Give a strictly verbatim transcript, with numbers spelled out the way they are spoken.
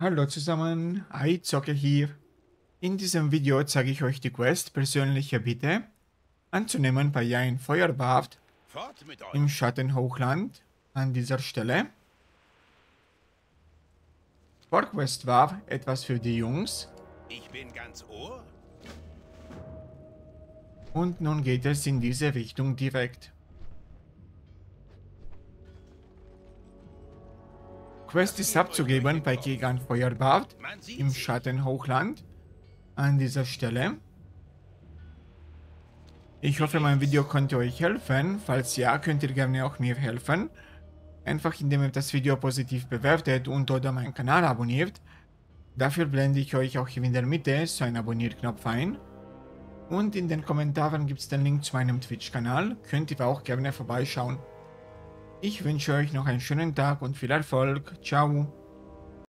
Hallo zusammen, iZocker hier. In diesem Video zeige ich euch die Quest persönliche Bitte anzunehmen bei ein Feuerwaft Fort mit im euch! Schattenhochland an dieser Stelle. Vorquest war etwas für die Jungs Ich bin ganz Ohr. und nun geht es in diese Richtung direkt. Quest ist Nehmt euch durch abzugeben den bei Kopf. Kegan Feuerwaft Man sieht im sich. Schattenhochland an dieser Stelle. Ich hoffe, mein Video konnte euch helfen. Falls ja, könnt ihr gerne auch mir helfen. Einfach indem ihr das Video positiv bewertet und oder meinen Kanal abonniert. Dafür blende ich euch auch hier in der Mitte so einen Abonnierknopf ein. Und in den Kommentaren gibt es den Link zu meinem Twitch-Kanal. Könnt ihr auch gerne vorbeischauen. Ich wünsche euch noch einen schönen Tag und viel Erfolg. Ciao.